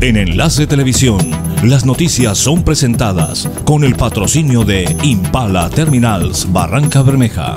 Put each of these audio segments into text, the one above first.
En Enlace Televisión, las noticias son presentadas con el patrocinio de Impala Terminals Barranca Bermeja.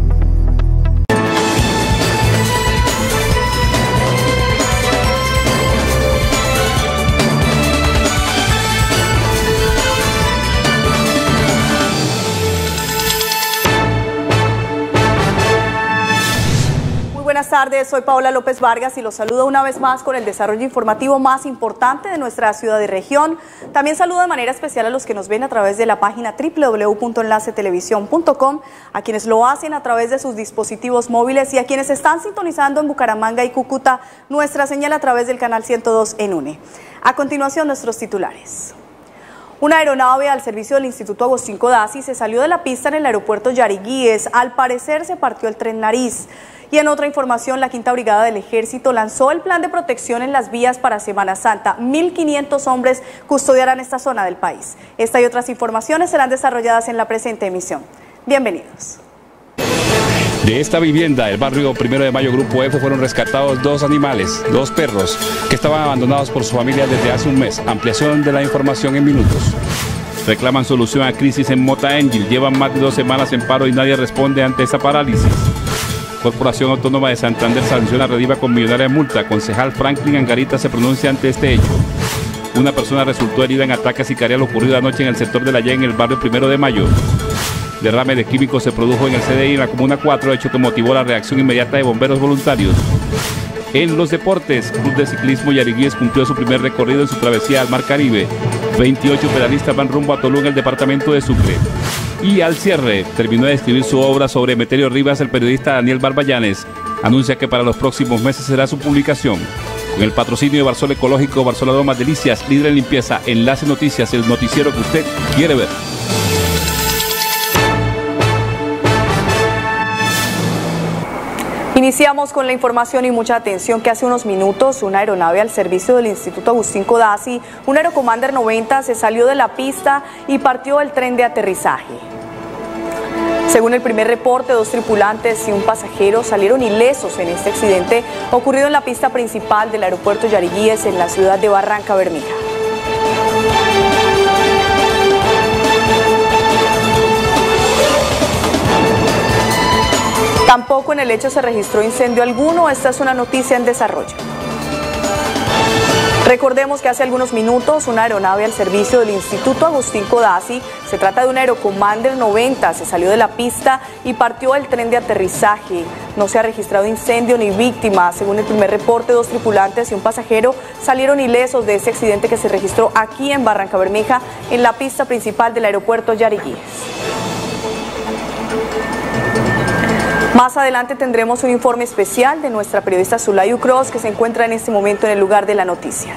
Buenas tardes, soy Paola López Vargas y los saludo una vez más con el desarrollo informativo más importante de nuestra ciudad y región. También saludo de manera especial a los que nos ven a través de la página www.enlacetelevisión.com, a quienes lo hacen a través de sus dispositivos móviles y a quienes están sintonizando en Bucaramanga y Cúcuta nuestra señal a través del canal 102 en UNE. A continuación, nuestros titulares. Una aeronave al servicio del Instituto Agustín Codazzi se salió de la pista en el aeropuerto Yariguíes. Al parecer se partió el tren Nariz. Y en otra información, la Quinta Brigada del Ejército lanzó el plan de protección en las vías para Semana Santa. 1.500 hombres custodiarán esta zona del país. Esta y otras informaciones serán desarrolladas en la presente emisión. Bienvenidos. De esta vivienda, el barrio 1 de Mayo, Grupo F, fueron rescatados dos animales, dos perros, que estaban abandonados por su familia desde hace un mes. Ampliación de la información en minutos. Reclaman solución a crisis en Mota Engil. Llevan más de 2 semanas en paro y nadie responde ante esta parálisis. Corporación Autónoma de Santander sanciona a Rediva con millonaria multa. Concejal Franklin Angarita se pronuncia ante este hecho. Una persona resultó herida en ataque sicarial ocurrido anoche en el sector de la Y en el barrio 1 de Mayo. Derrame de químicos se produjo en el CDI en la Comuna 4, hecho que motivó la reacción inmediata de bomberos voluntarios. En los deportes, Club de Ciclismo Yariguíes cumplió su primer recorrido en su travesía al Mar Caribe. 28 pedalistas van rumbo a Tolú en el departamento de Sucre. Y al cierre, terminó de escribir su obra sobre Emeterio Rivas, el periodista Daniel Barbayanes anuncia que para los próximos meses será su publicación. Con el patrocinio de Barsol Ecológico, Barsol Aromas Delicias, líder en limpieza, Enlace Noticias, el noticiero que usted quiere ver. Iniciamos con la información y mucha atención que hace unos minutos una aeronave al servicio del Instituto Agustín Codazzi, un Aerocommander 90, se salió de la pista y partió el tren de aterrizaje. Según el primer reporte, 2 tripulantes y un pasajero salieron ilesos en este accidente ocurrido en la pista principal del aeropuerto Yariguíes en la ciudad de Barranca Bermeja. Tampoco en el hecho se registró incendio alguno. Esta es una noticia en desarrollo. Recordemos que hace algunos minutos una aeronave al servicio del Instituto Agustín Codazzi, se trata de un Aerocommander 90, se salió de la pista y partió el tren de aterrizaje. No se ha registrado incendio ni víctima. Según el primer reporte, 2 tripulantes y un pasajero salieron ilesos de este accidente que se registró aquí en Barranca Bermeja, en la pista principal del aeropuerto Yariguíes. Más adelante tendremos un informe especial de nuestra periodista Zulay Ucros, que se encuentra en este momento en el lugar de la noticia.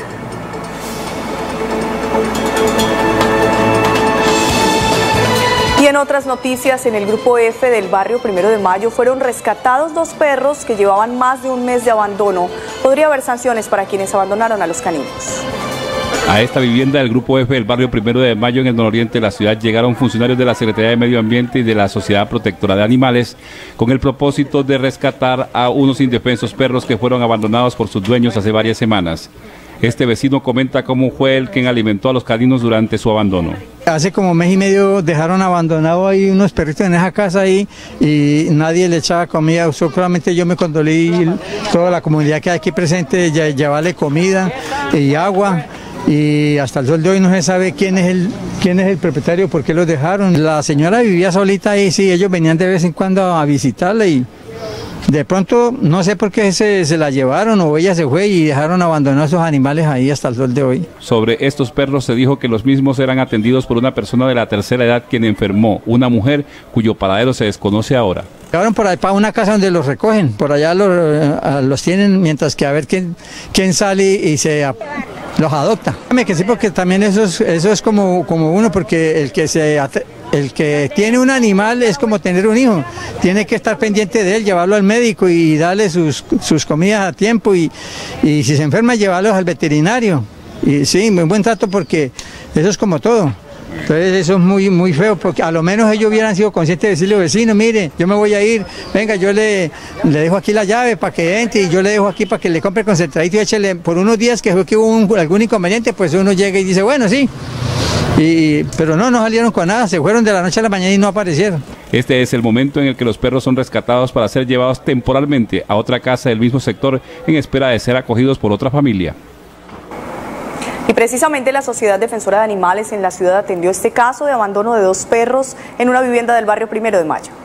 Y en otras noticias, en el Grupo F del barrio 1 de Mayo fueron rescatados 2 perros que llevaban más de un mes de abandono. Podría haber sanciones para quienes abandonaron a los caninos. A esta vivienda del Grupo F del barrio 1 de Mayo en el nororiente de la ciudad llegaron funcionarios de la Secretaría de Medio Ambiente y de la Sociedad Protectora de Animales con el propósito de rescatar a unos indefensos perros que fueron abandonados por sus dueños hace varias semanas. Este vecino comenta cómo fue él quien alimentó a los caninos durante su abandono. Hace como mes y medio dejaron abandonados ahí unos perritos en esa casa ahí y nadie le echaba comida. Solamente yo me condolí, toda la comunidad que hay aquí presente, llevarle comida y agua. Y hasta el sol de hoy no se sabe quién es el propietario, por qué los dejaron. La señora vivía solita ahí, sí, ellos venían de vez en cuando a visitarla y de pronto no sé por qué se la llevaron o ella se fue y dejaron abandonados esos animales ahí hasta el sol de hoy. Sobre estos perros se dijo que los mismos eran atendidos por una persona de la tercera edad quien enfermó, una mujer cuyo paradero se desconoce ahora. Llevaron por ahí para una casa donde los recogen, por allá los tienen mientras que a ver quién sale y los adopta. Que sí, porque también eso es como uno, porque el que tiene un animal es como tener un hijo, tiene que estar pendiente de él, llevarlo al médico y darle sus comidas a tiempo y si se enferma llevarlos al veterinario. Y sí, muy buen trato porque eso es como todo. Entonces eso es muy feo, porque a lo menos ellos hubieran sido conscientes de decirle, vecino, mire, yo me voy a ir, venga, yo le dejo aquí la llave para que entre y yo le dejo aquí para que le compre concentradito y échele por unos días que fue que hubo algún inconveniente, pues uno llega y dice, bueno, sí. Pero no salieron con nada, se fueron de la noche a la mañana y no aparecieron. Este es el momento en el que los perros son rescatados para ser llevados temporalmente a otra casa del mismo sector en espera de ser acogidos por otra familia. Y precisamente la Sociedad Defensora de Animales en la ciudad atendió este caso de abandono de 2 perros en una vivienda del barrio 1 de Mayo.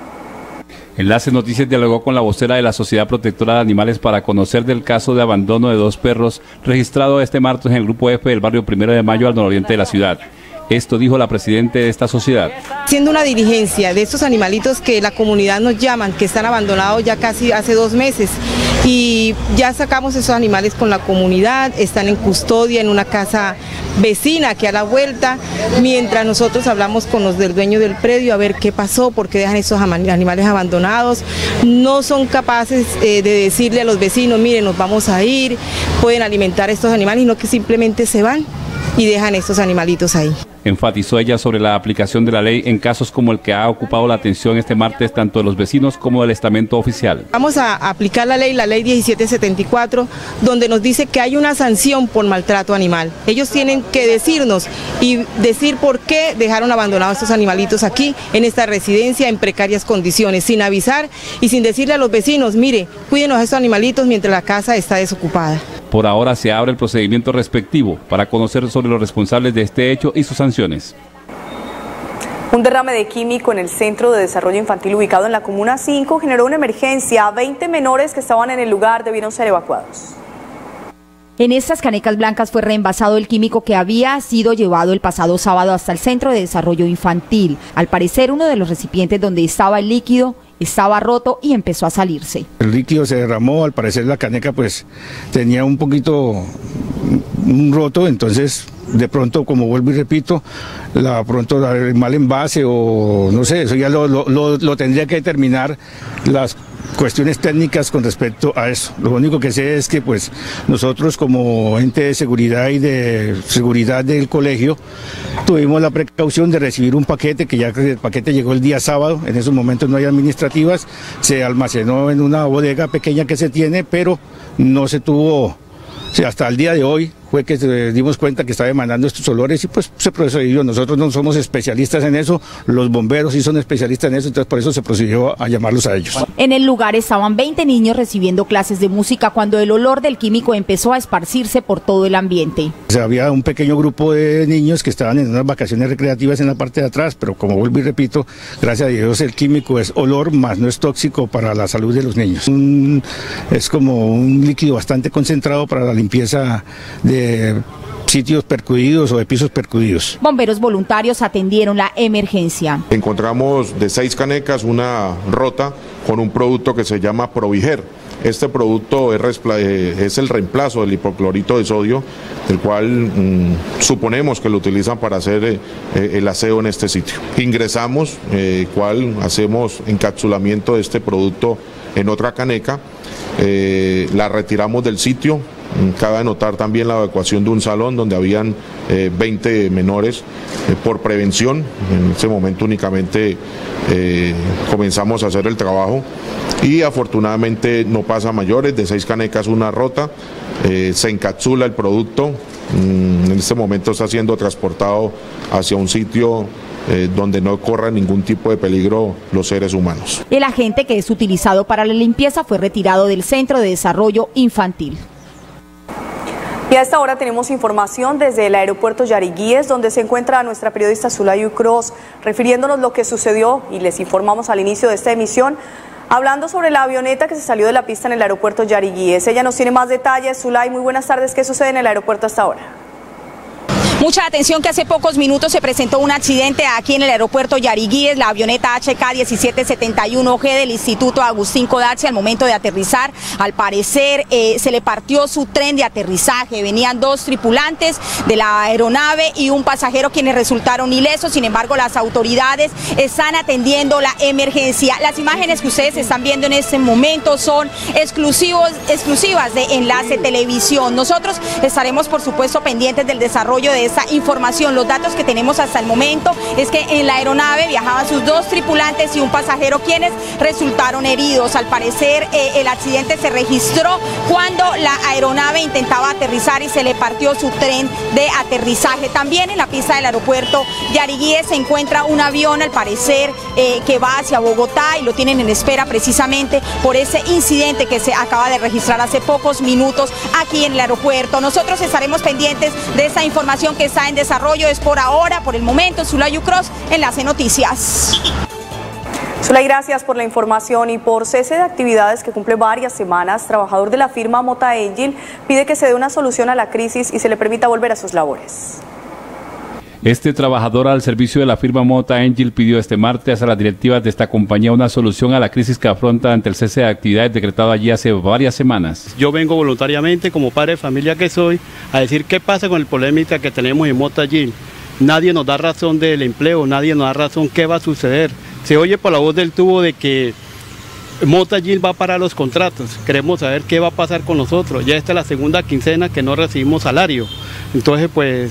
Enlace Noticias dialogó con la vocera de la Sociedad Protectora de Animales para conocer del caso de abandono de 2 perros registrado este martes en el Grupo F del barrio 1 de Mayo al nororiente de la ciudad. Esto dijo la presidenta de esta sociedad. Haciendo una diligencia de estos animalitos que la comunidad nos llaman, que están abandonados ya casi hace 2 meses. Y ya sacamos esos animales con la comunidad, están en custodia en una casa vecina que a la vuelta, mientras nosotros hablamos con los del dueño del predio a ver qué pasó, por qué dejan esos animales abandonados. No son capaces de decirle a los vecinos, miren, nos vamos a ir, pueden alimentar a estos animales, sino que simplemente se van y dejan estos animalitos ahí. Enfatizó ella sobre la aplicación de la ley en casos como el que ha ocupado la atención este martes tanto de los vecinos como del estamento oficial. Vamos a aplicar la ley 1774, donde nos dice que hay una sanción por maltrato animal. Ellos tienen que decirnos y decir por qué dejaron abandonados estos animalitos aquí, en esta residencia, en precarias condiciones, sin avisar y sin decirle a los vecinos, mire, cuídenos a estos animalitos mientras la casa está desocupada. Por ahora se abre el procedimiento respectivo para conocer sobre los responsables de este hecho y sus sanciones. Un derrame de químico en el Centro de Desarrollo Infantil ubicado en la Comuna 5 generó una emergencia. 20 menores que estaban en el lugar debieron ser evacuados. En estas canecas blancas fue reenvasado el químico que había sido llevado el pasado sábado hasta el Centro de Desarrollo Infantil. Al parecer, uno de los recipientes donde estaba el líquido estaba roto y empezó a salirse. El líquido se derramó, al parecer la caneca pues tenía un poquito roto, entonces de pronto, como vuelvo y repito, pronto el mal envase o no sé, eso ya lo tendría que determinar las cuestiones técnicas con respecto a eso. Lo único que sé es que pues nosotros como ente de seguridad y de seguridad del colegio tuvimos la precaución de recibir un paquete, que ya el paquete llegó el día sábado, en esos momentos no hay administrativas, se almacenó en una bodega pequeña que se tiene, pero no se tuvo, hasta el día de hoy fue que dimos cuenta que estaba emanando estos olores y pues se procedió. Nosotros no somos especialistas en eso, los bomberos sí son especialistas en eso, entonces por eso se procedió a llamarlos a ellos. En el lugar estaban 20 niños recibiendo clases de música cuando el olor del químico empezó a esparcirse por todo el ambiente. Había un pequeño grupo de niños que estaban en unas vacaciones recreativas en la parte de atrás, pero como vuelvo y repito, gracias a Dios el químico es olor, más no es tóxico para la salud de los niños. Es como un líquido bastante concentrado para la limpieza de sitios percudidos o de pisos percudidos. Bomberos voluntarios atendieron la emergencia. Encontramos de 6 canecas una rota con un producto que se llama Proviger. Este producto es el reemplazo del hipoclorito de sodio, el cual suponemos que lo utilizan para hacer el aseo en este sitio. Ingresamos, hacemos encapsulamiento de este producto en otra caneca, la retiramos del sitio. Cabe notar también la evacuación de un salón donde habían 20 menores por prevención. En ese momento únicamente comenzamos a hacer el trabajo y afortunadamente no pasa a mayores. De 6 canecas una rota, se encapsula el producto. En este momento está siendo transportado hacia un sitio donde no corra ningún tipo de peligro los seres humanos. El agente que es utilizado para la limpieza fue retirado del Centro de Desarrollo Infantil. Y a esta hora tenemos información desde el aeropuerto Yariguíes, donde se encuentra nuestra periodista Zulay Ucros, refiriéndonos lo que sucedió, y les informamos al inicio de esta emisión, hablando sobre la avioneta que se salió de la pista en el aeropuerto Yariguíes. Ella nos tiene más detalles. Zulay, muy buenas tardes. ¿Qué sucede en el aeropuerto hasta ahora? Mucha atención que hace pocos minutos se presentó un accidente aquí en el aeropuerto Yariguíes, la avioneta HK-1771G del Instituto Agustín Codazzi al momento de aterrizar. Al parecer se le partió su tren de aterrizaje, venían 2 tripulantes de la aeronave y un pasajero quienes resultaron ilesos. Sin embargo, las autoridades están atendiendo la emergencia. Las imágenes que ustedes están viendo en este momento son exclusivas de Enlace Televisión. Nosotros estaremos por supuesto pendientes del desarrollo de esta información. Los datos que tenemos hasta el momento es que en la aeronave viajaban sus 2 tripulantes y un pasajero, quienes resultaron heridos. Al parecer el accidente se registró cuando la aeronave intentaba aterrizar y se le partió su tren de aterrizaje. También en la pista del aeropuerto de Ariguíes se encuentra un avión, al parecer que va hacia Bogotá, y lo tienen en espera precisamente por ese incidente que se acaba de registrar hace pocos minutos aquí en el aeropuerto. Nosotros estaremos pendientes de esta información que está en desarrollo. Es por ahora, por el momento. Zulay Ucros, Enlace Noticias. Zulay, gracias por la información. Y por cese de actividades que cumple varias semanas, trabajador de la firma Mota Engil pide que se dé una solución a la crisis y se le permita volver a sus labores. Este trabajador al servicio de la firma Mota Engil pidió este martes a las directivas de esta compañía una solución a la crisis que afronta ante el cese de actividades decretado allí hace varias semanas. Yo vengo voluntariamente, como padre de familia que soy, a decir qué pasa con el polémica que tenemos en Mota Engil. Nadie nos da razón del empleo, nadie nos da razón qué va a suceder. Se oye por la voz del tubo de que Mota Engil va a parar los contratos. Queremos saber qué va a pasar con nosotros. Ya esta es la segunda quincena que no recibimos salario. Entonces, pues,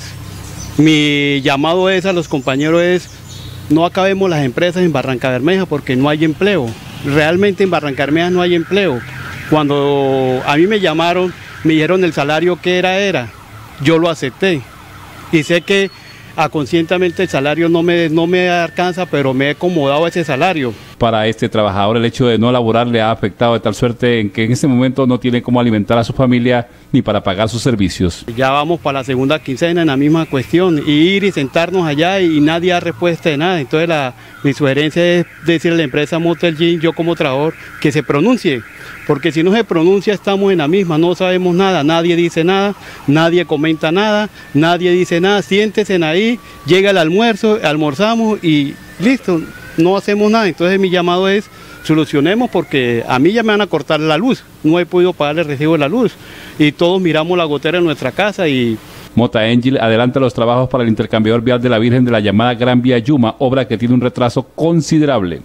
mi llamado es a los compañeros es, no acabemos las empresas en Barrancabermeja porque no hay empleo. Realmente en Barrancabermeja no hay empleo. Cuando a mí me llamaron, me dijeron el salario que era. Yo lo acepté. Y sé que conscientemente el salario no me alcanza, pero me he acomodado a ese salario. Para este trabajador el hecho de no laborar le ha afectado de tal suerte en que en este momento no tiene cómo alimentar a su familia ni para pagar sus servicios. Ya vamos para la segunda quincena en la misma cuestión, y ir y sentarnos allá y nadie da respuesta de nada. Entonces mi sugerencia es decirle a la empresa Mota Engil, yo como trabajador, que se pronuncie, porque si no se pronuncia estamos en la misma, no sabemos nada, nadie dice nada, nadie comenta nada, nadie dice nada. Siéntese ahí, llega el almuerzo, almorzamos y listo, no hacemos nada. Entonces mi llamado es, solucionemos, porque a mí ya me van a cortar la luz, no he podido pagar el recibo de la luz y todos miramos la gotera en nuestra casa. Y Mota Engil adelanta los trabajos para el intercambiador vial de la Virgen de la llamada Gran Vía Yuma, obra que tiene un retraso considerable.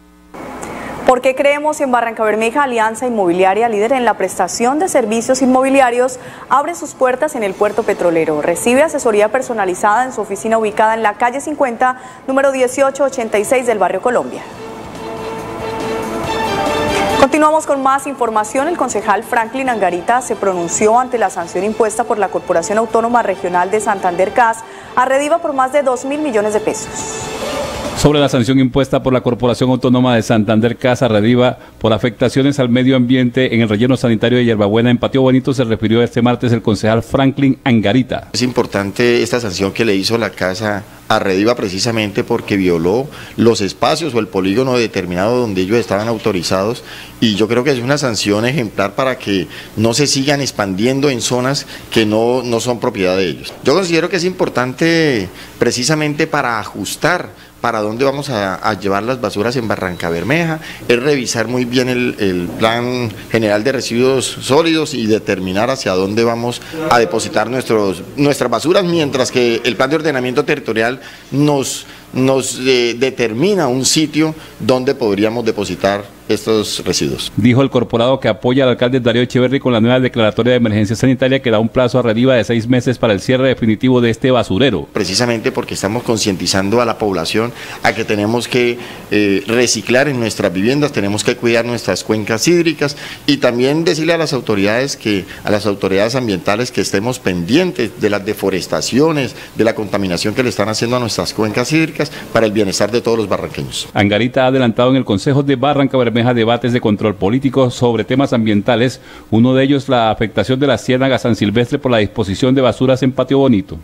¿Por qué creemos en Barrancabermeja? Alianza Inmobiliaria, líder en la prestación de servicios inmobiliarios, abre sus puertas en el puerto petrolero. Recibe asesoría personalizada en su oficina ubicada en la calle 50, número 1886 del barrio Colombia. Continuamos con más información. El concejal Franklin Angarita se pronunció ante la sanción impuesta por la Corporación Autónoma Regional de Santander CAS a Rediva por más de 2.000 millones de pesos. Sobre la sanción impuesta por la Corporación Autónoma de Santander CAS a Rediva por afectaciones al medio ambiente en el relleno sanitario de Hierbabuena en Patio Bonito, se refirió este martes el concejal Franklin Angarita. Es importante esta sanción que le hizo la CAS a Rediva precisamente porque violó los espacios o el polígono determinado donde ellos estaban autorizados, y yo creo que es una sanción ejemplar para que no se sigan expandiendo en zonas que no son propiedad de ellos. Yo considero que es importante precisamente para ajustar para dónde vamos a llevar las basuras en Barrancabermeja, es revisar muy bien el plan general de residuos sólidos y determinar hacia dónde vamos a depositar nuestras basuras, mientras que el plan de ordenamiento territorial nos determina un sitio donde podríamos depositar estos residuos. Dijo el corporado que apoya al alcalde Darío Echeverri con la nueva declaratoria de emergencia sanitaria que da un plazo a Rediva de 6 meses para el cierre definitivo de este basurero. Precisamente porque estamos concientizando a la población a que tenemos que reciclar en nuestras viviendas, tenemos que cuidar nuestras cuencas hídricas y también decirle a las autoridades ambientales que estemos pendientes de las deforestaciones, de la contaminación que le están haciendo a nuestras cuencas hídricas para el bienestar de todos los barranqueños. Angarita ha adelantado en el Consejo de Barrancabermeja debates de control político sobre temas ambientales, uno de ellos la afectación de la Ciénaga San Silvestre por la disposición de basuras en Patio Bonito.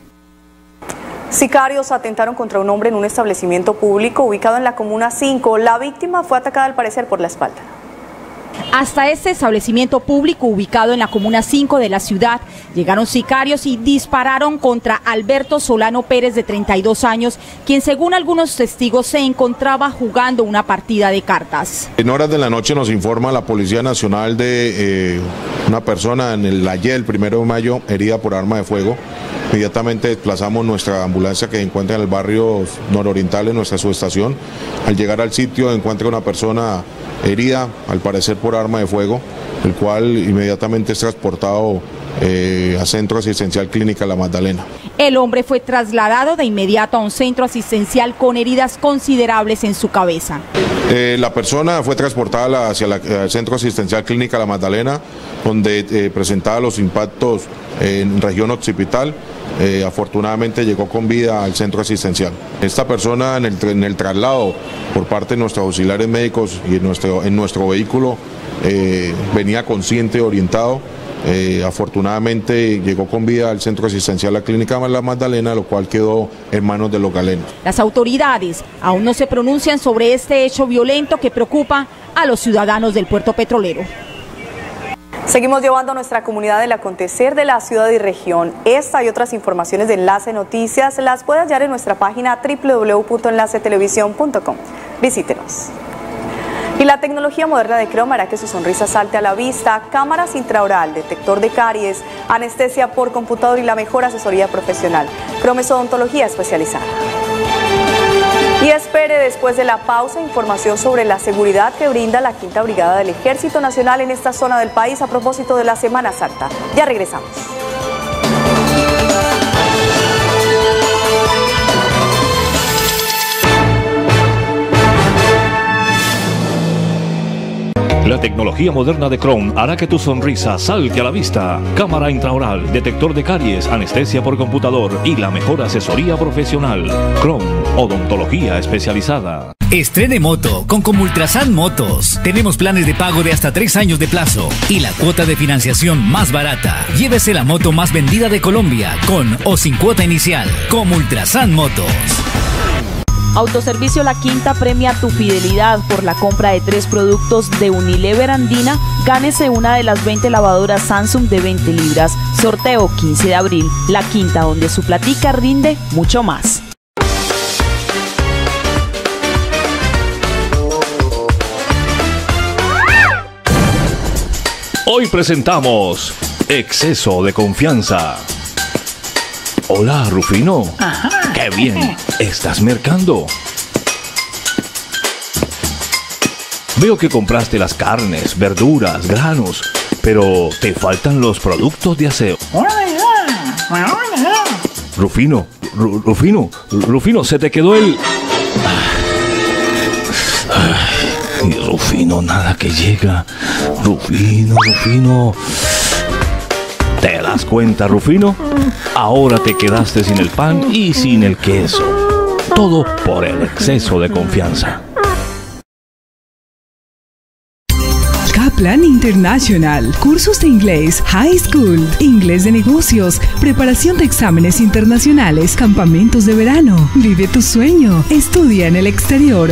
Sicarios atentaron contra un hombre en un establecimiento público ubicado en la Comuna 5. La víctima fue atacada al parecer por la espalda. Hasta este establecimiento público ubicado en la Comuna 5 de la ciudad llegaron sicarios y dispararon contra Alberto Solano Pérez, de 32 años, quien según algunos testigos se encontraba jugando una partida de cartas. En horas de la noche nos informa la Policía Nacional de una persona en el Valle del 1 de Mayo herida por arma de fuego. Inmediatamente desplazamos nuestra ambulancia que se encuentra en el barrio nororiental de nuestra subestación. Al llegar al sitio encuentra una persona herida, al parecer por arma de fuego, el cual inmediatamente es transportado a Centro Asistencial Clínica La Magdalena. El hombre fue trasladado de inmediato a un centro asistencial con heridas considerables en su cabeza. La persona fue transportada hacia el Centro Asistencial Clínica La Magdalena, donde presentaba los impactos en región occipital. Afortunadamente llegó con vida al centro asistencial. Esta persona en el traslado por parte de nuestros auxiliares médicos y en nuestro vehículo venía consciente y orientado. Afortunadamente llegó con vida al centro asistencial La Clínica La Magdalena, lo cual quedó en manos de los galenos. Las autoridades aún no se pronuncian sobre este hecho violento que preocupa a los ciudadanos del puerto petrolero. Seguimos llevando a nuestra comunidad el acontecer de la ciudad y región. Esta y otras informaciones de Enlace Noticias las puede hallar en nuestra página www.enlacetelevisión.com. Visítenos. Y la tecnología moderna de Crom hará que su sonrisa salte a la vista. Cámaras intraoral, detector de caries, anestesia por computador y la mejor asesoría profesional. Crom es odontología especializada. Y espere después de la pausa información sobre la seguridad que brinda la 5ª Brigada del Ejército Nacional en esta zona del país a propósito de la Semana Santa. Ya regresamos. La tecnología moderna de Crom hará que tu sonrisa salte a la vista. Cámara intraoral, detector de caries, anestesia por computador y la mejor asesoría profesional. Crom, odontología especializada. Estrene moto con Comultrasan Motos. Tenemos planes de pago de hasta 3 años de plazo y la cuota de financiación más barata. Llévese la moto más vendida de Colombia con o sin cuota inicial. Comultrasan Motos. Autoservicio La Quinta premia tu fidelidad. Por la compra de 3 productos de Unilever Andina, gánese una de las 20 lavadoras Samsung de 20 libras. Sorteo 15 de abril. La Quinta, donde su platica rinde mucho más. Hoy presentamos Exceso de Confianza. Hola, Rufino. Ajá. ¡Qué bien! ¿Estás mercando? Veo que compraste las carnes, verduras, granos, pero te faltan los productos de aseo. Rufino, Rufino, se te quedó el... Ay, Rufino, nada que llega. Rufino. ¿Te das cuenta, Rufino? Ahora te quedaste sin el pan y sin el queso. Todo por el exceso de confianza. Kaplan International, cursos de inglés, high school, inglés de negocios, preparación de exámenes internacionales, campamentos de verano. Vive tu sueño, estudia en el exterior.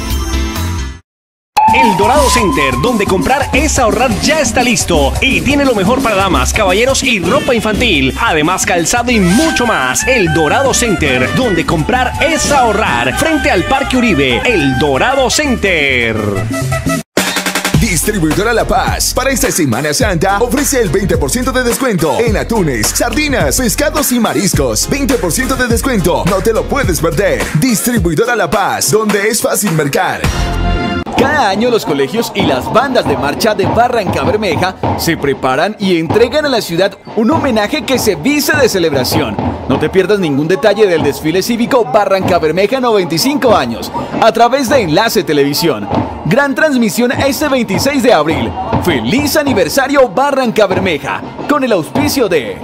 El Dorado Center, donde comprar es ahorrar, ya está listo y tiene lo mejor para damas, caballeros y ropa infantil, además calzado y mucho más. El Dorado Center, donde comprar es ahorrar, frente al Parque Uribe. El Dorado Center. Distribuidora La Paz, para esta Semana Santa ofrece el 20% de descuento en atunes, sardinas, pescados y mariscos. 20% de descuento, no te lo puedes perder. Distribuidora La Paz, donde es fácil mercar. Cada año los colegios y las bandas de marcha de Barrancabermeja se preparan y entregan a la ciudad un homenaje que se viste de celebración. No te pierdas ningún detalle del desfile cívico Barrancabermeja 95 años a través de Enlace Televisión. Gran transmisión este 26 de abril. ¡Feliz aniversario Barrancabermeja! Con el auspicio de...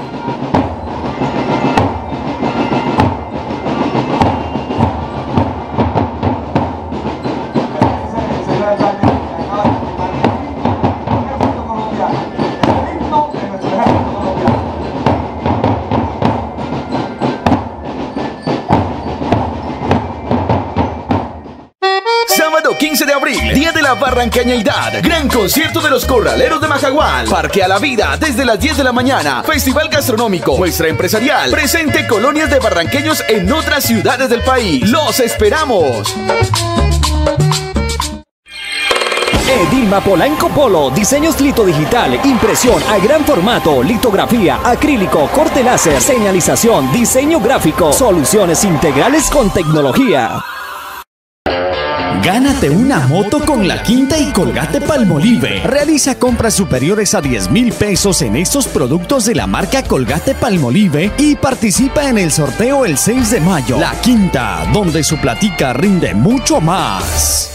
Sábado 15 de abril, Día de la Barrancañeidad. Gran concierto de los Corraleros de Majagual. Parque a la Vida desde las 10 de la mañana. Festival gastronómico, muestra empresarial. Presente colonias de barranqueños en otras ciudades del país. ¡Los esperamos! Edilma Polanco Polo, diseños lito digital, impresión a gran formato, litografía, acrílico, corte láser, señalización, diseño gráfico, soluciones integrales con tecnología. Gánate una moto con La Quinta y Colgate Palmolive. Realiza compras superiores a 10,000 pesos en estos productos de la marca Colgate Palmolive y participa en el sorteo el 6 de mayo. La Quinta, donde su platica rinde mucho más.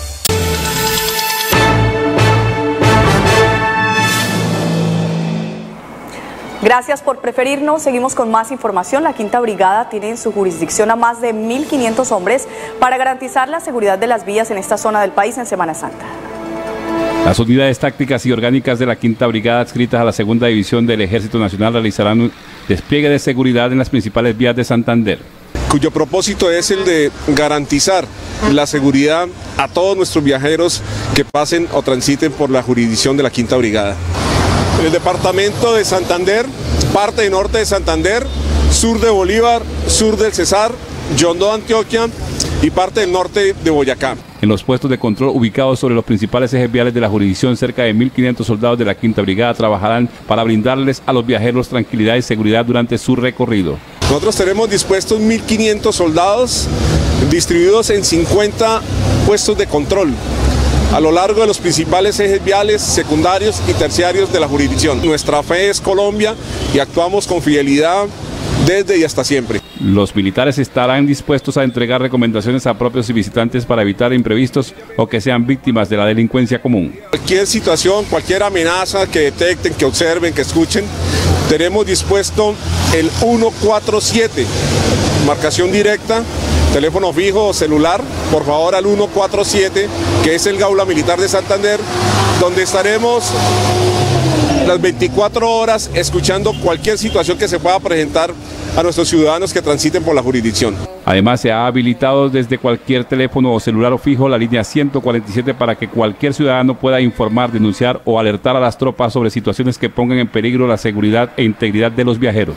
Gracias por preferirnos. Seguimos con más información. La Quinta Brigada tiene en su jurisdicción a más de 1.500 hombres para garantizar la seguridad de las vías en esta zona del país en Semana Santa. Las unidades tácticas y orgánicas de la Quinta Brigada adscritas a la Segunda División del Ejército Nacional realizarán un despliegue de seguridad en las principales vías de Santander, cuyo propósito es el de garantizar la seguridad a todos nuestros viajeros que pasen o transiten por la jurisdicción de la Quinta Brigada. En el departamento de Santander, parte de norte de Santander, sur de Bolívar, sur del Cesar, Yondó, Antioquia y parte del norte de Boyacá. En los puestos de control ubicados sobre los principales ejes viales de la jurisdicción, cerca de 1.500 soldados de la Quinta Brigada trabajarán para brindarles a los viajeros tranquilidad y seguridad durante su recorrido. Nosotros tenemos dispuestos 1.500 soldados distribuidos en 50 puestos de control a lo largo de los principales ejes viales secundarios y terciarios de la jurisdicción. Nuestra fe es Colombia y actuamos con fidelidad desde y hasta siempre. Los militares estarán dispuestos a entregar recomendaciones a propios y visitantes para evitar imprevistos o que sean víctimas de la delincuencia común. Cualquier situación, cualquier amenaza que detecten, que observen, que escuchen, tenemos dispuesto el 147, marcación directa, teléfono fijo o celular, por favor al 147, que es el Gaula Militar de Santander, donde estaremos las 24 horas escuchando cualquier situación que se pueda presentar a nuestros ciudadanos que transiten por la jurisdicción. Además, se ha habilitado desde cualquier teléfono o celular o fijo la línea 147 para que cualquier ciudadano pueda informar, denunciar o alertar a las tropas sobre situaciones que pongan en peligro la seguridad e integridad de los viajeros.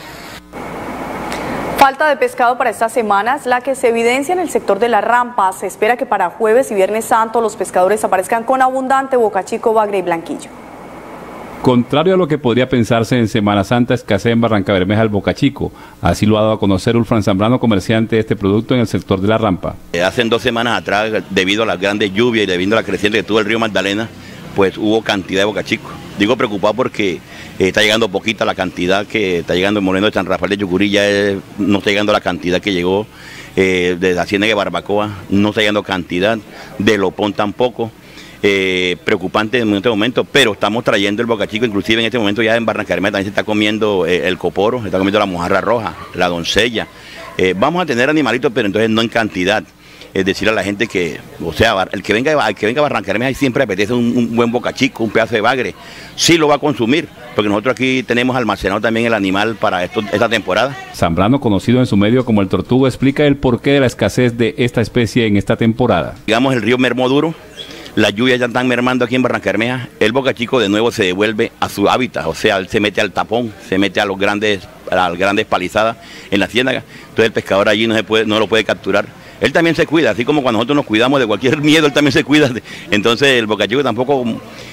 Falta de pescado para estas semanas, la que se evidencia en el sector de la Rampa. Se espera que para Jueves y Viernes Santo los pescadores aparezcan con abundante Bocachico, Bagre y Blanquillo. Contrario a lo que podría pensarse, en Semana Santa escasea en Barrancabermeja el Bocachico. Así lo ha dado a conocer Ulfran Zambrano, comerciante de este producto en el sector de la Rampa. Hace 2 semanas atrás, debido a las grandes lluvias y debido a la creciente que tuvo el río Magdalena, pues hubo cantidad de Bocachico. Digo preocupado porque está llegando poquita la cantidad que está llegando en Moreno de San Rafael de Yucurí, ya no está llegando la cantidad que llegó de la Ciénaga de Barbacoa, no está llegando cantidad, de Lopón tampoco. Preocupante en este momento, pero estamos trayendo el Bocachico, inclusive en este momento ya en Barrancabermeja también se está comiendo el coporo, se está comiendo la mojarra roja, la doncella. Vamos a tener animalitos, pero entonces no en cantidad. Es decir a la gente que, o sea, el que venga a Barrancabermeja siempre apetece un buen Bocachico, un pedazo de bagre, sí lo va a consumir, porque nosotros aquí tenemos almacenado también el animal para esta temporada. Zambrano, conocido en su medio como el Tortugo, explica el porqué de la escasez de esta especie en esta temporada. Digamos, el río mermó duro, las lluvias ya están mermando aquí en Barrancabermeja, el Bocachico de nuevo se devuelve a su hábitat, o sea, él se mete al tapón, se mete a las grandes palizadas en la ciénaga, entonces el pescador allí no lo puede capturar. Él también se cuida, así como cuando nosotros nos cuidamos de cualquier miedo, él también se cuida. Entonces el Bocachico tampoco,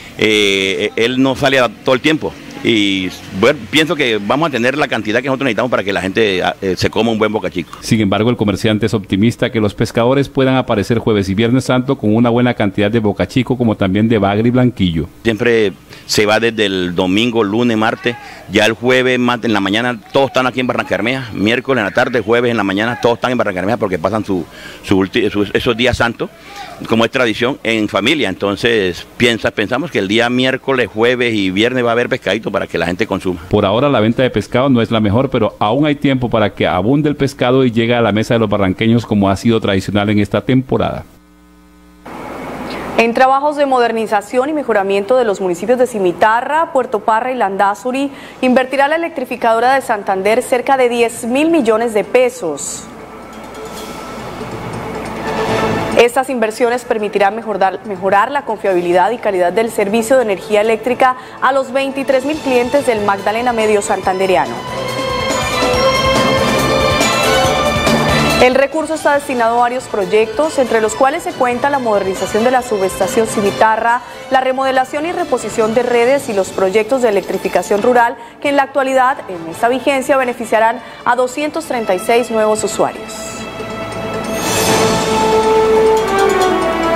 él no sale todo el tiempo. Y bueno, pienso que vamos a tener la cantidad que nosotros necesitamos para que la gente se coma un buen Bocachico. Sin embargo, el comerciante es optimista que los pescadores puedan aparecer Jueves y Viernes Santo con una buena cantidad de Bocachico como también de bagre y blanquillo. Siempre se va desde el domingo, lunes, martes, ya el jueves en la mañana todos están aquí en Barrancabermeja, miércoles en la tarde, jueves en la mañana todos están en Barrancabermeja porque pasan esos días santos, como es tradición, en familia. Entonces pensamos que el día miércoles, jueves y viernes va a haber pescadito para que la gente consuma. Por ahora la venta de pescado no es la mejor, pero aún hay tiempo para que abunde el pescado y llegue a la mesa de los barranqueños como ha sido tradicional en esta temporada. En trabajos de modernización y mejoramiento de los municipios de Cimitarra, Puerto Parra y Landazuri, invertirá la electrificadora de Santander cerca de 10.000 millones de pesos. Estas inversiones permitirán mejorar la confiabilidad y calidad del servicio de energía eléctrica a los 23.000 clientes del Magdalena Medio santandereano. El recurso está destinado a varios proyectos, entre los cuales se cuenta la modernización de la subestación Cimitarra, la remodelación y reposición de redes y los proyectos de electrificación rural que en la actualidad, en esta vigencia, beneficiarán a 236 nuevos usuarios.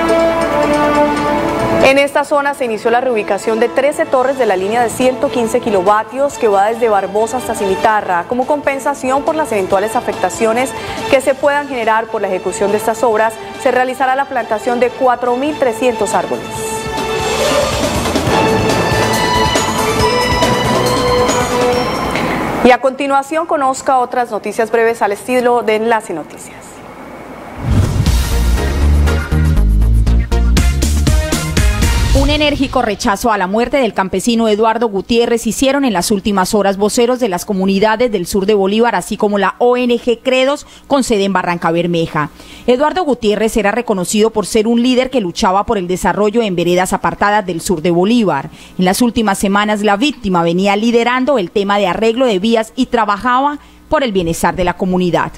En esta zona se inició la reubicación de 13 torres de la línea de 115 kilovatios que va desde Barbosa hasta Cimitarra, como compensación por las eventuales afectaciones que se puedan generar por la ejecución de estas obras. Se realizará la plantación de 4.300 árboles. Y a continuación conozca otras noticias breves al estilo de Enlace Noticias. Un enérgico rechazo a la muerte del campesino Eduardo Gutiérrez hicieron en las últimas horas voceros de las comunidades del sur de Bolívar, así como la ONG Credos con sede en Barrancabermeja. Eduardo Gutiérrez era reconocido por ser un líder que luchaba por el desarrollo en veredas apartadas del sur de Bolívar. En las últimas semanas la víctima venía liderando el tema de arreglo de vías y trabajaba por el bienestar de la comunidad.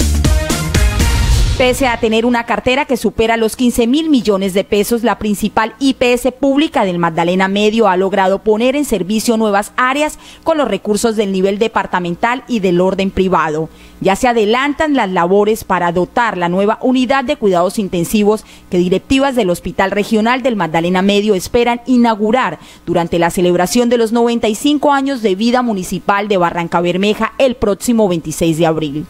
Pese a tener una cartera que supera los 15.000 millones de pesos, la principal IPS pública del Magdalena Medio ha logrado poner en servicio nuevas áreas con los recursos del nivel departamental y del orden privado. Ya se adelantan las labores para dotar la nueva unidad de cuidados intensivos que directivas del Hospital Regional del Magdalena Medio esperan inaugurar durante la celebración de los 95 años de vida municipal de Barrancabermeja el próximo 26 de abril.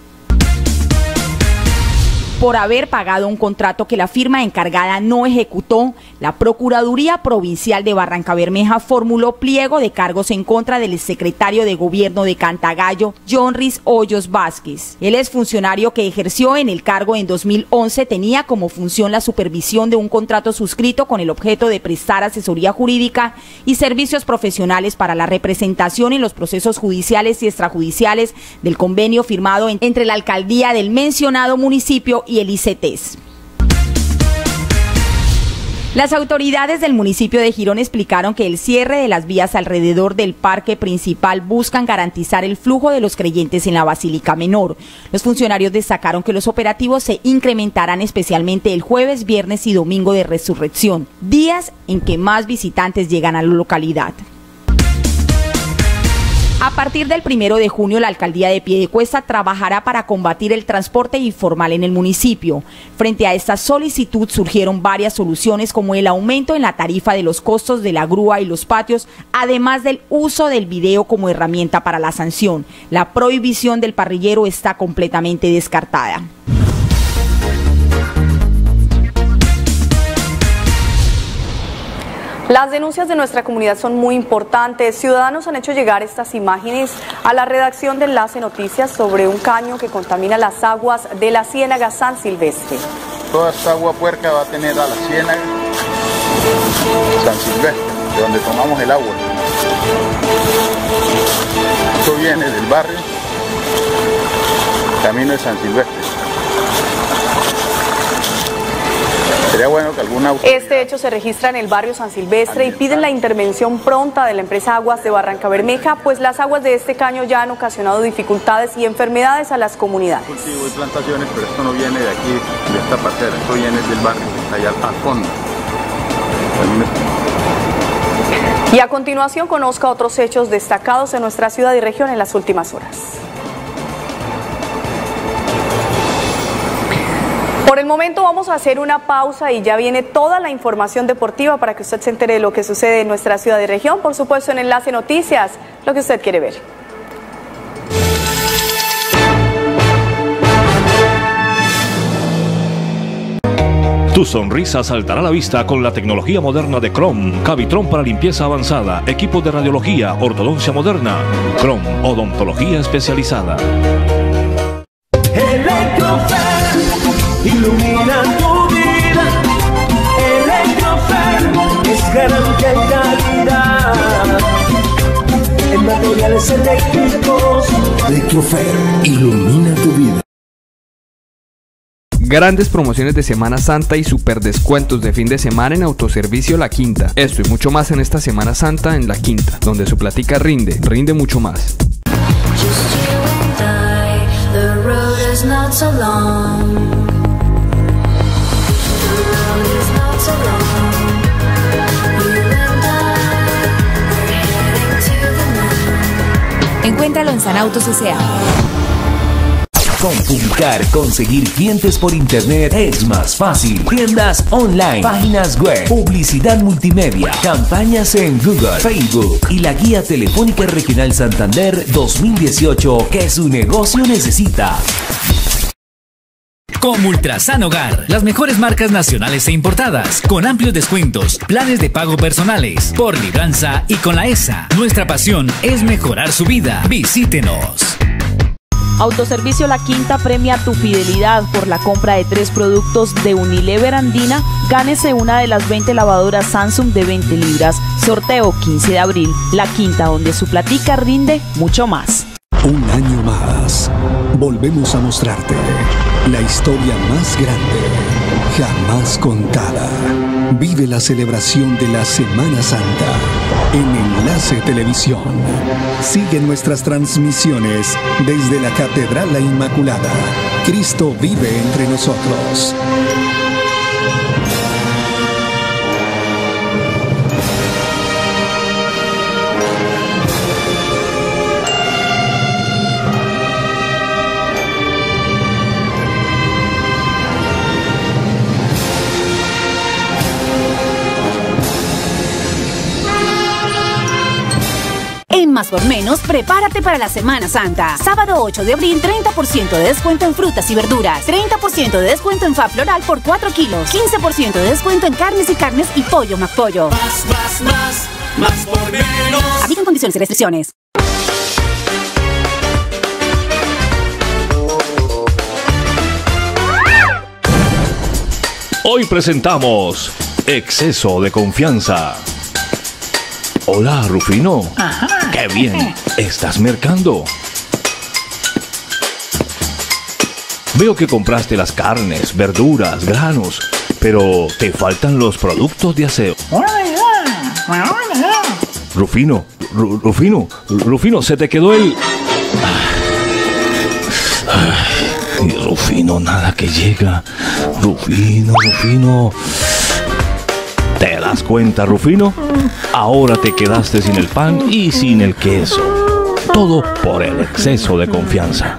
Por haber pagado un contrato que la firma encargada no ejecutó, la Procuraduría Provincial de Barrancabermeja formuló pliego de cargos en contra del exsecretario de Gobierno de Cantagallo, Jonris Hoyos Vázquez. El exfuncionario que ejerció en el cargo en 2011 tenía como función la supervisión de un contrato suscrito con el objeto de prestar asesoría jurídica y servicios profesionales para la representación en los procesos judiciales y extrajudiciales del convenio firmado entre la alcaldía del mencionado municipio y el ICETES. Las autoridades del municipio de Girón explicaron que el cierre de las vías alrededor del parque principal buscan garantizar el flujo de los creyentes en la Basílica Menor. Los funcionarios destacaron que los operativos se incrementarán especialmente el jueves, viernes y domingo de Resurrección, días en que más visitantes llegan a la localidad. A partir del 1 de junio, la alcaldía de Piedecuesta trabajará para combatir el transporte informal en el municipio. Frente a esta solicitud surgieron varias soluciones como el aumento en la tarifa de los costos de la grúa y los patios, además del uso del video como herramienta para la sanción. La prohibición del parrillero está completamente descartada. Las denuncias de nuestra comunidad son muy importantes. Ciudadanos han hecho llegar estas imágenes a la redacción de Enlace Noticias sobre un caño que contamina las aguas de la ciénaga San Silvestre. Toda esta agua puerca va a tener a la ciénaga San Silvestre, de donde tomamos el agua. Esto viene del barrio Camino de San Silvestre. Sería bueno que alguna autoridad... Este hecho se registra en el barrio San Silvestre y piden la intervención pronta de la empresa Aguas de Barrancabermeja, pues las aguas de este caño ya han ocasionado dificultades y enfermedades a las comunidades. Cultivo y plantaciones, pero esto no viene de aquí, de esta parcela, esto viene del barrio, allá al fondo. Y a continuación conozca otros hechos destacados en nuestra ciudad y región en las últimas horas. Por el momento vamos a hacer una pausa y ya viene toda la información deportiva para que usted se entere de lo que sucede en nuestra ciudad y región, por supuesto en Enlace Noticias, lo que usted quiere ver. Tu sonrisa saltará a la vista con la tecnología moderna de Chrome. Cavitron para limpieza avanzada, equipos de radiología, ortodoncia moderna. Chrome, odontología especializada. Ilumina tu vida. Electrofer es garantía y calidad en materiales eléctricos. Electrofer ilumina tu vida. Grandes promociones de Semana Santa y super descuentos de fin de semana en Autoservicio La Quinta. Esto y mucho más en esta Semana Santa en La Quinta, donde su platica rinde mucho más. Encuéntralo en Sanautos S.A. Con Publicar, conseguir clientes por internet es más fácil. Tiendas online, páginas web, publicidad multimedia, campañas en Google, Facebook y la guía telefónica regional Santander 2018 que su negocio necesita. Comultrasan Hogar, las mejores marcas nacionales e importadas, con amplios descuentos, planes de pago personales, por libranza y con la ESA. Nuestra pasión es mejorar su vida. Visítenos. Autoservicio La Quinta premia tu fidelidad. Por la compra de 3 productos de Unilever Andina, gánese una de las 20 lavadoras Samsung de 20 libras. Sorteo 15 de abril. La Quinta, donde su platica rinde mucho más. Un año más, volvemos a mostrarte la historia más grande jamás contada. Vive la celebración de la Semana Santa en Enlace Televisión. Sigue nuestras transmisiones desde la Catedral La Inmaculada. Cristo vive entre nosotros. En Más por Menos, prepárate para la Semana Santa. Sábado 8 de abril, 30% de descuento en frutas y verduras. 30% de descuento en Fab Floral por 4 kilos. 15% de descuento en carnes y pollo McPollo. Más por menos. Aplican condiciones y restricciones. Hoy presentamos Exceso de Confianza. Hola, Rufino. Ajá. ¡Qué bien! ¿Estás mercando? Veo que compraste las carnes, verduras, granos, pero te faltan los productos de aseo. Rufino, Rufino, se te quedó el... Ay, Rufino, nada que llega. Rufino. ¿Te das cuenta, Rufino? Ahora te quedaste sin el pan y sin el queso. Todo por el exceso de confianza.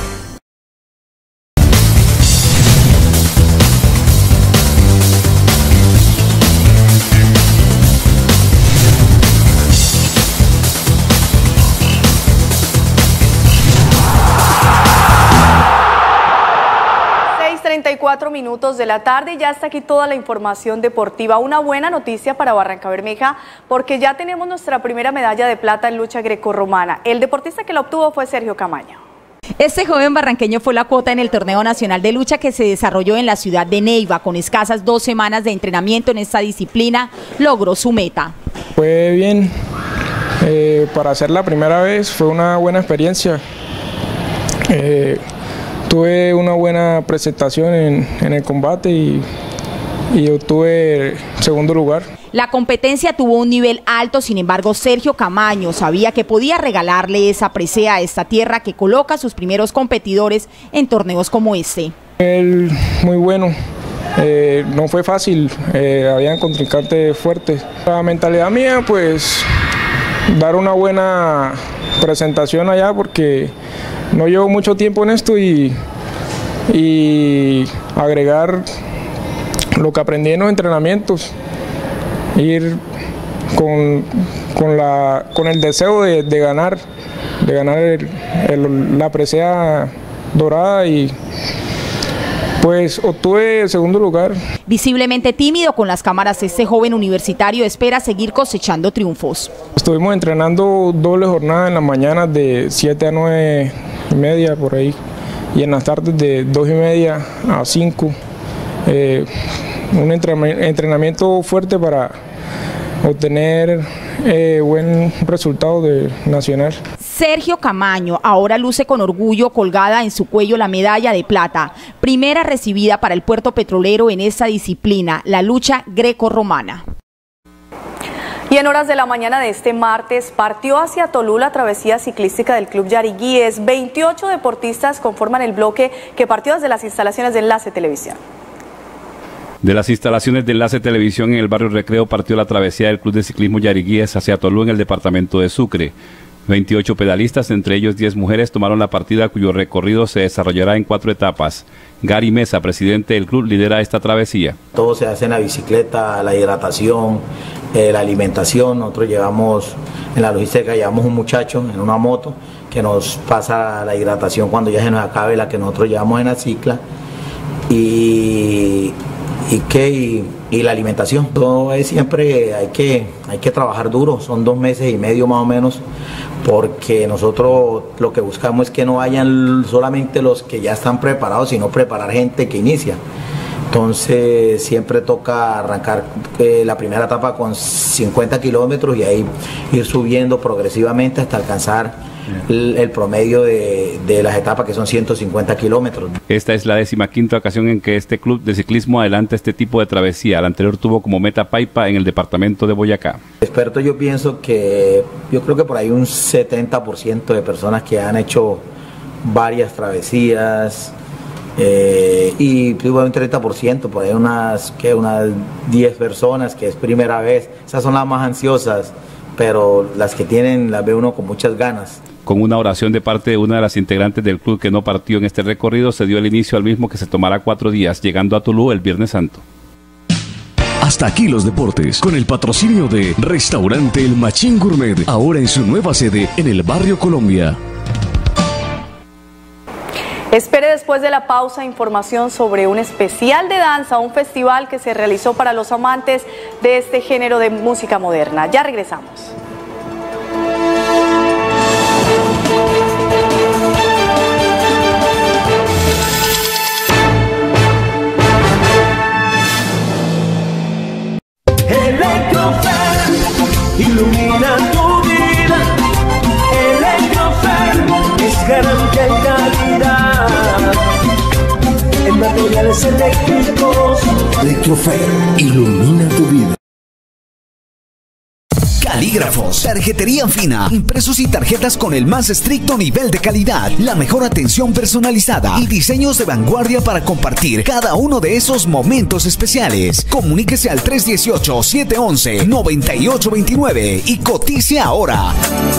Minutos de la tarde y ya está aquí toda la información deportiva. Una buena noticia para Barrancabermeja porque ya tenemos nuestra primera medalla de plata en lucha grecorromana. El deportista que la obtuvo fue Sergio Camaño. Este joven barranqueño fue la cuota en el torneo nacional de lucha que se desarrolló en la ciudad de Neiva. Con escasas 2 semanas de entrenamiento en esta disciplina, logró su meta. Fue bien, para hacer la primera vez fue una buena experiencia. Tuve una buena presentación en el combate y obtuve segundo lugar. La competencia tuvo un nivel alto, sin embargo Sergio Camaño sabía que podía regalarle esa presea a esta tierra que coloca a sus primeros competidores en torneos como este. Él muy bueno, no fue fácil, habían contrincantes fuertes. La mentalidad mía, pues dar una buena presentación allá porque no llevo mucho tiempo en esto y agregar lo que aprendí en los entrenamientos, ir con el deseo de ganar la presea dorada y pues obtuve el segundo lugar. Visiblemente tímido con las cámaras, este joven universitario espera seguir cosechando triunfos. Estuvimos entrenando doble jornada en las mañanas de 7 a 9:30 por ahí y en las tardes de 2:30 a 5. Un entrenamiento fuerte para obtener buen resultado nacional. Sergio Camaño ahora luce con orgullo colgada en su cuello la medalla de plata, primera recibida para el puerto petrolero en esta disciplina, la lucha grecorromana. Y en horas de la mañana de este martes partió hacia Tolú la travesía ciclística del Club Yariguíes. 28 deportistas conforman el bloque que partió desde las instalaciones de Enlace Televisión. De las instalaciones de Enlace Televisión en el barrio Recreo partió la travesía del Club de Ciclismo Yariguíes hacia Tolú en el departamento de Sucre. 28 pedalistas, entre ellos 10 mujeres, tomaron la partida, cuyo recorrido se desarrollará en 4 etapas. Gary Mesa, presidente del club, lidera esta travesía. Todo se hace en la bicicleta, la hidratación, la alimentación. Nosotros llevamos, en la logística llevamos un muchacho en una moto que nos pasa la hidratación cuando ya se nos acabe la que nosotros llevamos en la cicla. Y la alimentación. Todo es siempre, hay que trabajar duro, son 2 meses y medio más o menos, porque nosotros lo que buscamos es que no vayan solamente los que ya están preparados, sino preparar gente que inicia. Entonces siempre toca arrancar la primera etapa con 50 kilómetros y ahí ir subiendo progresivamente hasta alcanzar el promedio de las etapas, que son 150 kilómetros. Esta es la 15ª ocasión en que este club de ciclismo adelanta este tipo de travesía. La anterior tuvo como meta Paipa, en el departamento de Boyacá. Experto, yo creo que por ahí un 70% de personas que han hecho varias travesías, y tuvo un 30%, por ahí unas 10 personas que es primera vez. Esas son las más ansiosas, pero las que tienen las ve uno con muchas ganas. Con una oración de parte de una de las integrantes del club que no partió en este recorrido, se dio el inicio al mismo, que se tomará 4 días, llegando a Tulú el Viernes Santo. Hasta aquí los deportes, con el patrocinio de Restaurante El Machín Gourmet, ahora en su nueva sede en el barrio Colombia. Espere después de la pausa información sobre un especial de danza, un festival que se realizó para los amantes de este género de música moderna. Ya regresamos. Electrofer ilumina tu vida. Electrofer es garantía y calidad en materiales eléctricos. Electrofer ilumina tu vida. Calígrafos, tarjetería fina, impresos y tarjetas con el más estricto nivel de calidad, la mejor atención personalizada y diseños de vanguardia para compartir cada uno de esos momentos especiales. Comuníquese al 318-711-9829 y cotice ahora.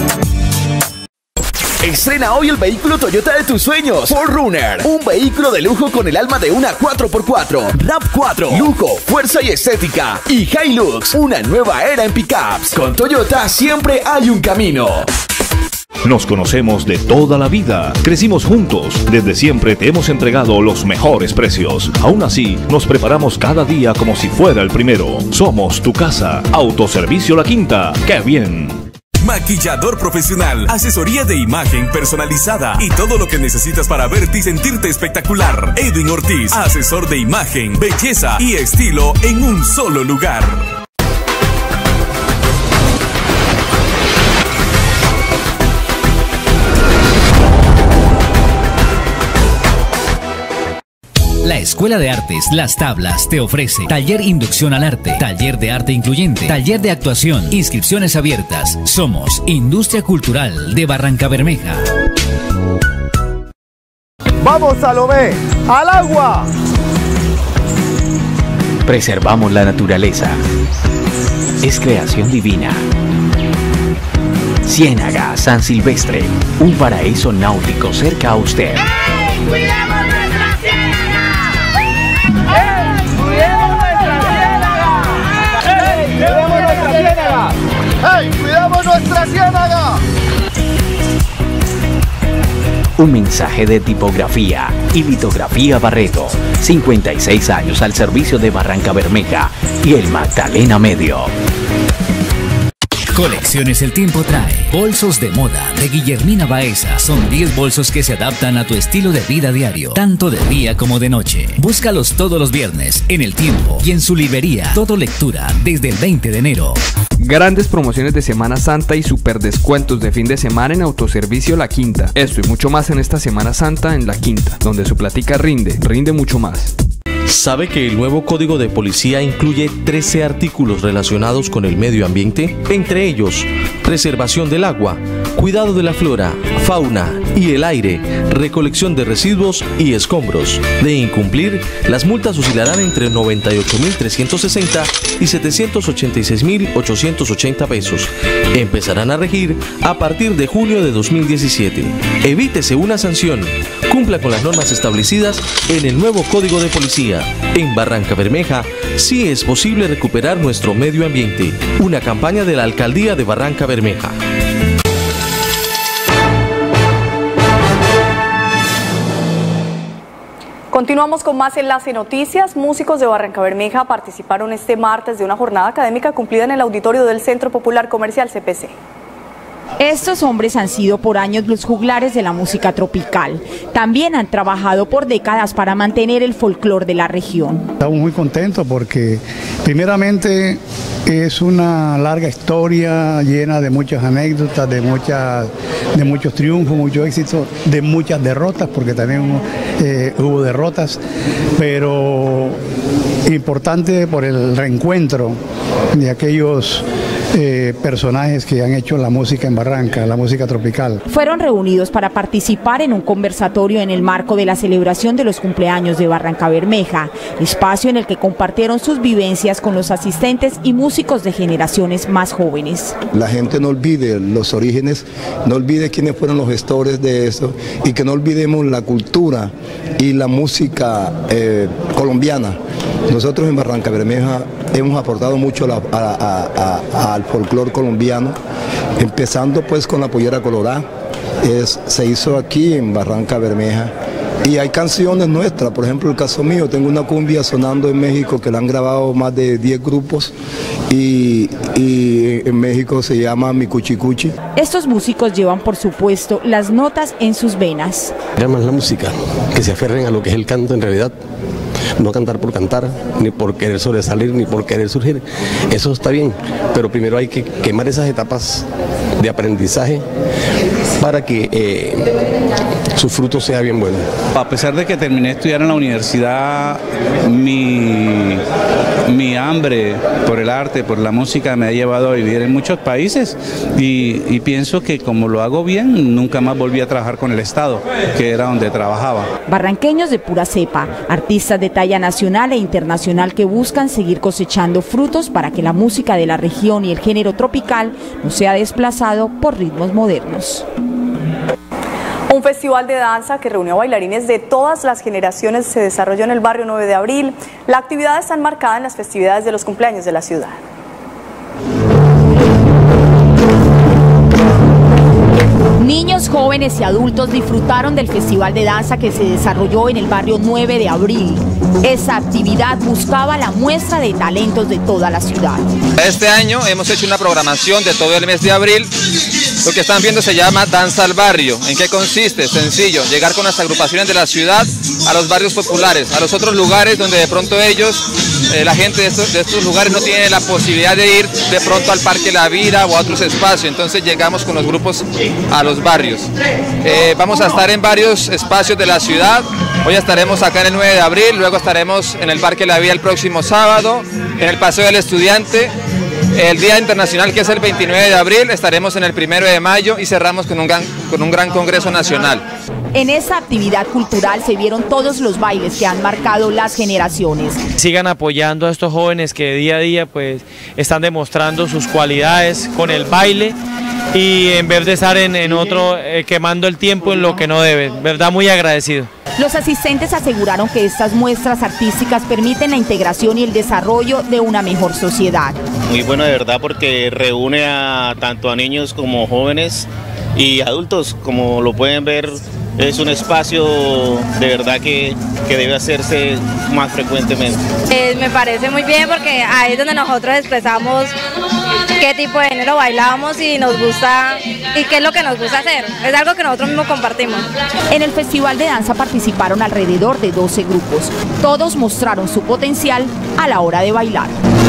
Estrena hoy el vehículo Toyota de tus sueños, 4Runner, un vehículo de lujo con el alma de una 4x4, RAV4, lujo, fuerza y estética, y Hilux, una nueva era en pickups. Con Toyota siempre hay un camino. Nos conocemos de toda la vida, crecimos juntos, desde siempre te hemos entregado los mejores precios. Aún así, nos preparamos cada día como si fuera el primero. Somos tu casa. Autoservicio La Quinta. ¡Qué bien! Maquillador profesional, asesoría de imagen personalizada y todo lo que necesitas para verte y sentirte espectacular. Edwin Ortiz, asesor de imagen, belleza y estilo en un solo lugar. La Escuela de Artes Las Tablas te ofrece taller inducción al arte, taller de arte incluyente, taller de actuación, inscripciones abiertas. Somos Industria Cultural de Barrancabermeja. ¡Vamos, Salomé! ¡Al agua! Preservamos la naturaleza. Es creación divina. Ciénaga San Silvestre, un paraíso náutico cerca a usted. ¡Ey, cuidemos nuestra ciénaga! ¡Hey! ¡Cuidamos nuestra ciénaga! Un mensaje de tipografía y litografía Barreto. 56 años al servicio de Barrancabermeja y el Magdalena Medio. Colecciones El Tiempo trae bolsos de moda de Guillermina Baeza. Son 10 bolsos que se adaptan a tu estilo de vida diario, tanto de día como de noche. Búscalos todos los viernes en El Tiempo y en su librería Todo Lectura desde el 20 de enero. Grandes promociones de Semana Santa y super descuentos de fin de semana en Autoservicio La Quinta. Esto y mucho más en esta Semana Santa en La Quinta, donde su plática rinde mucho más. ¿Sabe que el nuevo Código de Policía incluye 13 artículos relacionados con el medio ambiente? Entre ellos, preservación del agua, cuidado de la flora, fauna y el aire, recolección de residuos y escombros. De incumplir, las multas oscilarán entre 98.360 y 786.880 pesos. empezarán a regir a partir de junio de 2017. Evítese una sanción. Cumpla con las normas establecidas en el nuevo Código de Policía. En Barrancabermeja, sí es posible recuperar nuestro medio ambiente. Una campaña de la Alcaldía de Barrancabermeja. Continuamos con más Enlace Noticias. Músicos de Barrancabermeja participaron este martes de una jornada académica cumplida en el auditorio del Centro Popular Comercial CPC. Estos hombres han sido por años los juglares de la música tropical. También han trabajado por décadas para mantener el folclore de la región. Estamos muy contentos porque primeramente es una larga historia llena de muchas anécdotas, de muchos triunfos, mucho éxito, de muchas derrotas, porque también hubo derrotas, pero importante por el reencuentro de aquellos personajes que han hecho la música en Barranca, la música tropical. Fueron reunidos para participar en un conversatorio en el marco de la celebración de los cumpleaños de Barrancabermeja, espacio en el que compartieron sus vivencias con los asistentes y músicos de generaciones más jóvenes. La gente no olvide los orígenes, no olvide quiénes fueron los gestores de eso y que no olvidemos la cultura y la música colombiana. Nosotros en Barrancabermeja hemos aportado mucho al folclore colombiano, empezando pues con la pollera colorada, se hizo aquí en Barrancabermeja. Y hay canciones nuestras, por ejemplo el caso mío, tengo una cumbia sonando en México que la han grabado más de 10 grupos y en México se llama Mi Cuchi Cuchi. Estos músicos llevan por supuesto las notas en sus venas. Llaman la música, que se aferren a lo que es el canto en realidad. No cantar por cantar, ni por querer sobresalir, ni por querer surgir. Eso está bien, pero primero hay que quemar esas etapas de aprendizaje para que su fruto sea bien bueno. A pesar de que terminé de estudiar en la universidad, mi hambre por el arte, por la música me ha llevado a vivir en muchos países y pienso que como lo hago bien, nunca más volví a trabajar con el Estado, que era donde trabajaba. Barranqueños de pura cepa, artistas de talla nacional e internacional que buscan seguir cosechando frutos para que la música de la región y el género tropical no sea desplazado por ritmos modernos. Un festival de danza que reunió bailarines de todas las generaciones se desarrolló en el barrio 9 de abril. La actividad está enmarcada en las festividades de los cumpleaños de la ciudad. Niños, jóvenes y adultos disfrutaron del festival de danza que se desarrolló en el barrio 9 de abril. Esa actividad buscaba la muestra de talentos de toda la ciudad. Este año hemos hecho una programación de todo el mes de abril. Lo que están viendo se llama Danza al Barrio. ¿En qué consiste? Sencillo, llegar con las agrupaciones de la ciudad a los barrios populares, a los otros lugares donde de pronto ellos, la gente de estos lugares no tiene la posibilidad de ir de pronto al Parque La Vida o a otros espacios. Entonces llegamos con los grupos a los barrios. Vamos a estar en varios espacios de la ciudad. Hoy estaremos acá en el 9 de abril, luego estaremos en el Parque La Vida el próximo sábado, en el Paseo del Estudiante. El Día Internacional, que es el 29 de abril, estaremos en el 1 de mayo y cerramos con un gran congreso nacional. En esa actividad cultural se vieron todos los bailes que han marcado las generaciones. Sigan apoyando a estos jóvenes que día a día pues están demostrando sus cualidades con el baile y en vez de estar en otro quemando el tiempo en lo que no deben. Verdad, muy agradecido. Los asistentes aseguraron que estas muestras artísticas permiten la integración y el desarrollo de una mejor sociedad. Muy bueno de verdad porque reúne tanto a niños como jóvenes y adultos, como lo pueden ver. Es un espacio de verdad que debe hacerse más frecuentemente. Me parece muy bien porque ahí es donde nosotros expresamos qué tipo de género bailamos y nos gusta y qué es lo que nos gusta hacer. Es algo que nosotros mismos compartimos. En el festival de danza participaron alrededor de 12 grupos. Todos mostraron su potencial a la hora de bailar.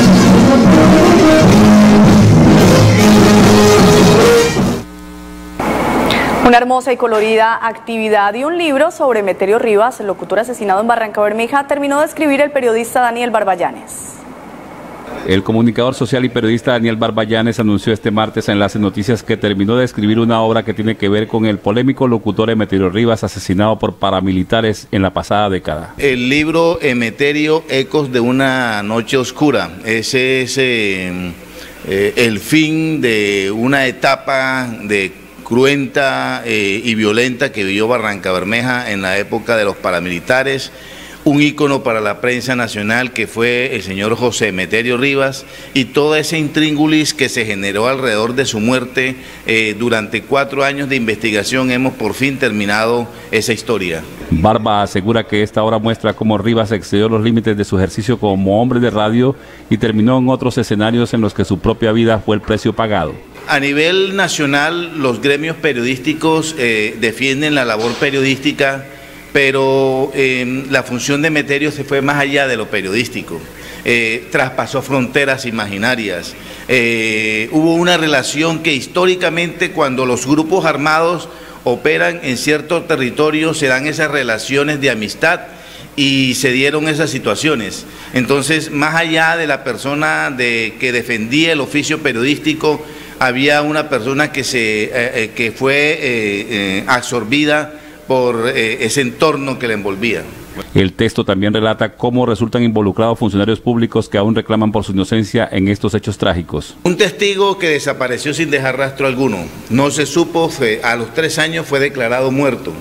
Una hermosa y colorida actividad y un libro sobre Meterio Rivas, el locutor asesinado en Barrancabermeja, terminó de escribir el periodista Daniel Barbayanes. El comunicador social y periodista Daniel Barbayanes anunció este martes en Enlace Noticias que terminó de escribir una obra que tiene que ver con el polémico locutor Emeterio Rivas, asesinado por paramilitares en la pasada década. El libro Emeterio, Ecos de una noche oscura, ese es el fin de una etapa de cruenta y violenta que vivió Barrancabermeja en la época de los paramilitares, un ícono para la prensa nacional que fue el señor José Emeterio Rivas, y toda esa intríngulis que se generó alrededor de su muerte. Durante 4 años de investigación hemos por fin terminado esa historia. Barba asegura que esta obra muestra cómo Rivas excedió los límites de su ejercicio como hombre de radio y terminó en otros escenarios en los que su propia vida fue el precio pagado. A nivel nacional, los gremios periodísticos defienden la labor periodística, pero la función de Emeterio se fue más allá de lo periodístico, traspasó fronteras imaginarias. Hubo una relación que históricamente, cuando los grupos armados operan en cierto territorio, se dan esas relaciones de amistad y se dieron esas situaciones. Entonces, más allá de la persona que defendía el oficio periodístico, había una persona que fue absorbida por ese entorno que le envolvía. El texto también relata cómo resultan involucrados funcionarios públicos que aún reclaman por su inocencia en estos hechos trágicos. Un testigo que desapareció sin dejar rastro alguno, no se supo, a los 3 años fue declarado muerto.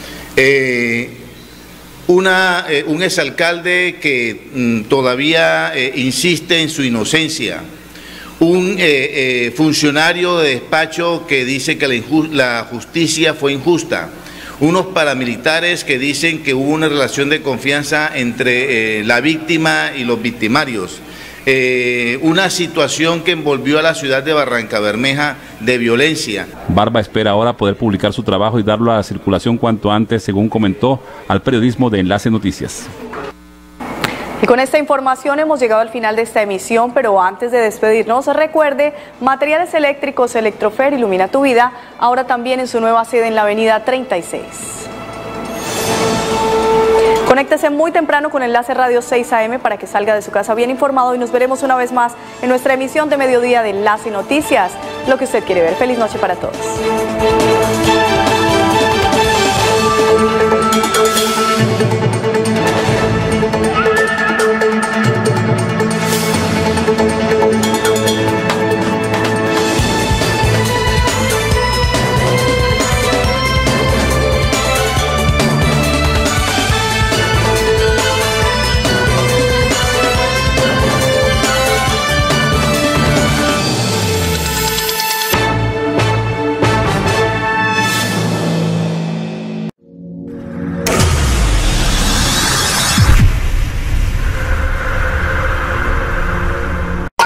Un exalcalde que todavía insiste en su inocencia. Un funcionario de despacho que dice que la justicia fue injusta. Unos paramilitares que dicen que hubo una relación de confianza entre la víctima y los victimarios. Una situación que envolvió a la ciudad de Barrancabermeja de violencia. Barba espera ahora poder publicar su trabajo y darlo a la circulación cuanto antes, según comentó al periodismo de Enlace Noticias. Y con esta información hemos llegado al final de esta emisión, pero antes de despedirnos, recuerde, Materiales Eléctricos Electrofer ilumina tu vida, ahora también en su nueva sede en la avenida 36. Conéctese muy temprano con Enlace Radio 6 AM para que salga de su casa bien informado, y nos veremos una vez más en nuestra emisión de mediodía de Enlace Noticias, lo que usted quiere ver. Feliz noche para todos.